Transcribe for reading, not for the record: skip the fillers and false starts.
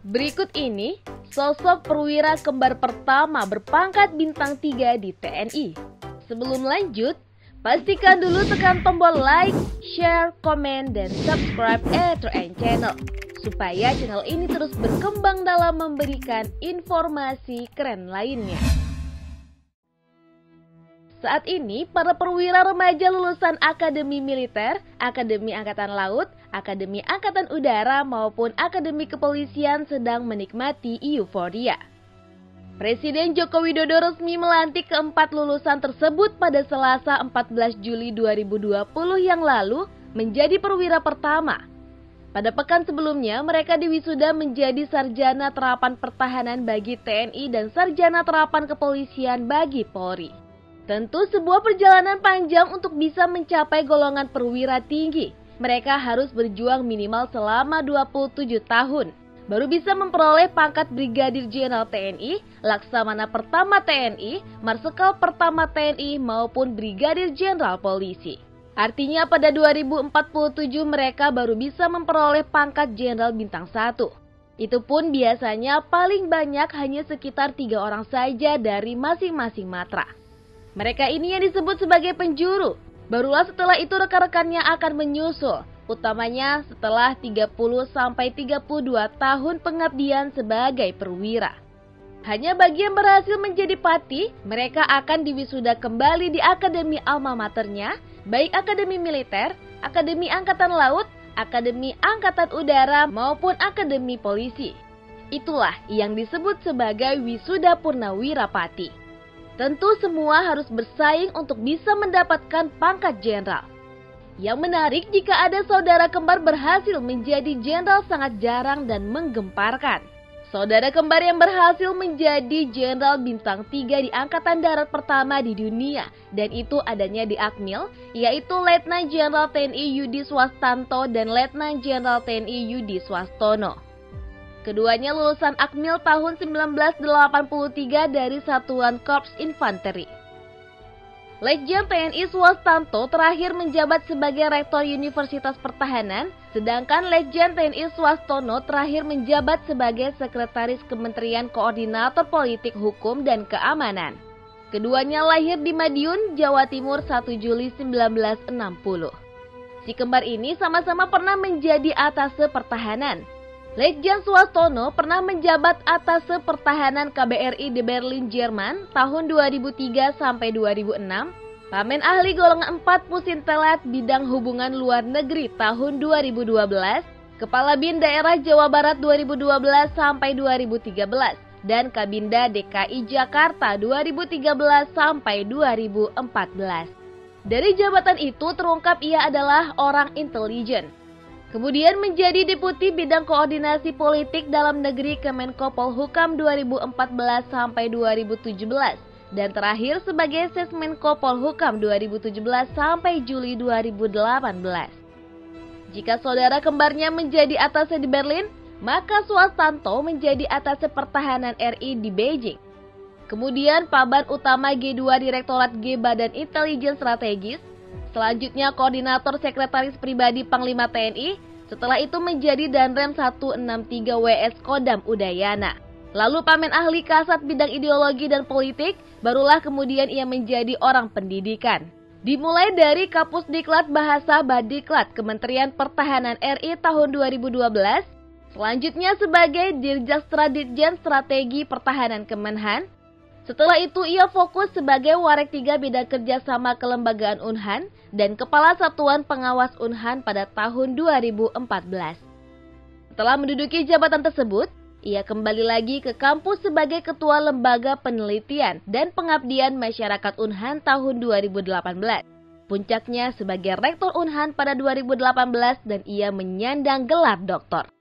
Berikut ini sosok perwira kembar pertama berpangkat bintang 3 di TNI. Sebelum lanjut, pastikan dulu tekan tombol like, share, komen, dan subscribe E2N Channel supaya channel ini terus berkembang dalam memberikan informasi keren lainnya. Saat ini, para perwira remaja lulusan Akademi Militer, Akademi Angkatan Laut, Akademi Angkatan Udara maupun Akademi Kepolisian sedang menikmati euforia. Presiden Joko Widodo resmi melantik keempat lulusan tersebut pada Selasa 14 Juli 2020 yang lalu menjadi perwira pertama. Pada pekan sebelumnya, mereka diwisuda menjadi Sarjana Terapan Pertahanan bagi TNI dan Sarjana Terapan Kepolisian bagi Polri. Tentu sebuah perjalanan panjang untuk bisa mencapai golongan perwira tinggi. Mereka harus berjuang minimal selama 27 tahun. Baru bisa memperoleh pangkat Brigadir Jenderal TNI, Laksamana Pertama TNI, Marsikal Pertama TNI maupun Brigadir Jenderal Polisi. Artinya pada 2047 mereka baru bisa memperoleh pangkat Jenderal Bintang 1. Itu pun biasanya paling banyak hanya sekitar 3 orang saja dari masing-masing matra. Mereka ini yang disebut sebagai penjuru. Barulah setelah itu rekan-rekannya akan menyusul, utamanya setelah 30-32 tahun pengabdian sebagai perwira. Hanya bagi yang berhasil menjadi pati, mereka akan diwisuda kembali di akademi alma maternya, baik Akademi Militer, Akademi Angkatan Laut, Akademi Angkatan Udara maupun Akademi Polisi. Itulah yang disebut sebagai wisuda purnawira pati. Tentu semua harus bersaing untuk bisa mendapatkan pangkat jenderal. Yang menarik jika ada saudara kembar berhasil menjadi jenderal sangat jarang dan menggemparkan. Saudara kembar yang berhasil menjadi jenderal bintang 3 di Angkatan Darat pertama di dunia, dan itu adanya di Akmil, yaitu Letnan Jenderal TNI Yudi Swastanto dan Letnan Jenderal TNI Yudi Swastono. Keduanya lulusan Akmil tahun 1983 dari Satuan Korps Infanteri. Letjen TNI Swastanto terakhir menjabat sebagai Rektor Universitas Pertahanan, sedangkan Letjen TNI Swastono terakhir menjabat sebagai Sekretaris Kementerian Koordinator Politik Hukum dan Keamanan. Keduanya lahir di Madiun, Jawa Timur 1 Juli 1960. Si kembar ini sama-sama pernah menjadi atase pertahanan. Letjen Swastono pernah menjabat atase pertahanan KBRI di Berlin, Jerman tahun 2003 sampai 2006, Pamen Ahli golongan 4 Pusintelat bidang hubungan luar negeri tahun 2012, Kepala BIN Daerah Jawa Barat 2012 sampai 2013, dan Kabinda DKI Jakarta 2013 sampai 2014. Dari jabatan itu terungkap ia adalah orang intelijen. Kemudian menjadi Deputi Bidang Koordinasi Politik Dalam Negeri Kemenko Polhukam 2014 sampai 2017 dan terakhir sebagai Sesmenko Polhukam 2017 sampai Juli 2018. Jika saudara kembarnya menjadi atase di Berlin, maka Swastanto menjadi atase pertahanan RI di Beijing. Kemudian Paban Utama G2 Direktorat G Badan Intelijen Strategis. Selanjutnya Koordinator Sekretaris Pribadi Panglima TNI, setelah itu menjadi Danrem 163 WS Kodam Udayana. Lalu Pamen Ahli Kasat Bidang Ideologi dan Politik, barulah kemudian ia menjadi orang pendidikan. Dimulai dari Kapus Diklat Bahasa Badiklat Kementerian Pertahanan RI tahun 2012, selanjutnya sebagai Dirjastra Ditjen Strategi Pertahanan Kemenhan. Setelah itu ia fokus sebagai Warek 3 Bidang Kerjasama Kelembagaan Unhan dan Kepala Satuan Pengawas Unhan pada tahun 2014. Setelah menduduki jabatan tersebut, ia kembali lagi ke kampus sebagai Ketua Lembaga Penelitian dan Pengabdian Masyarakat Unhan tahun 2018. Puncaknya sebagai Rektor Unhan pada 2018 dan ia menyandang gelar doktor.